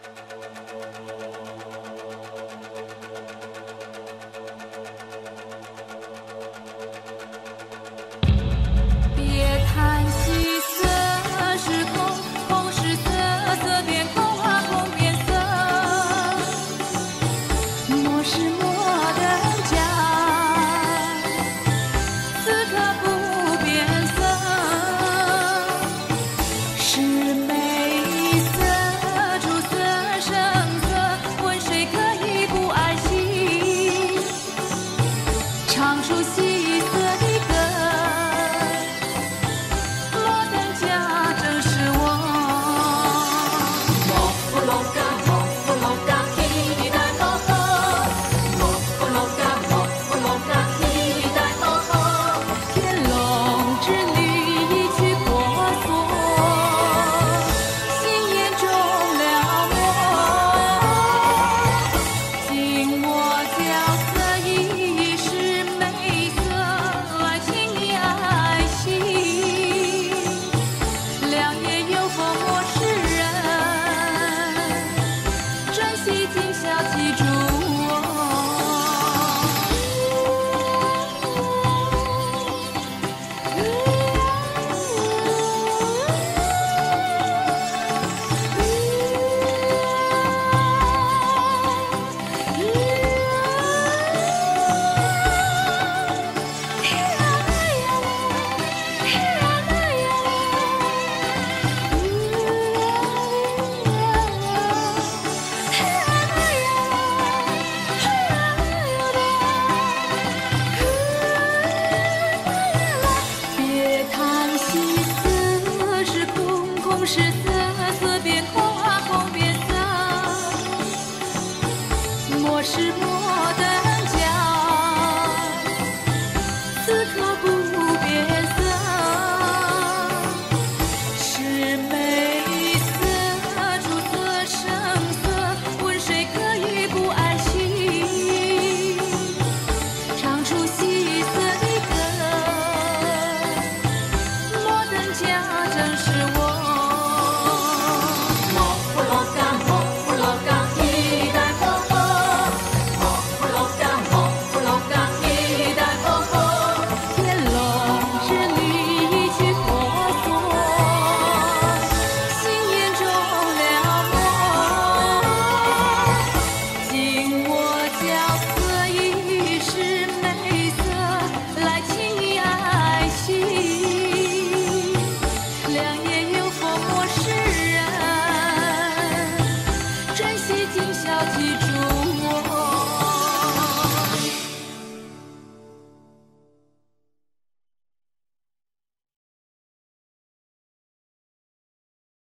别叹息，色是空，空是色，色变空啊，空变色。莫是莫等价，此刻不变色。是美色，出色声色，问谁可以不爱惜？唱出细色的歌。是色，色变空啊，空变色。莫是莫等价，此刻不变色。是美色，出色声色，问谁可以不爱惜？唱出细色的歌，莫等价，正是我。今宵记住。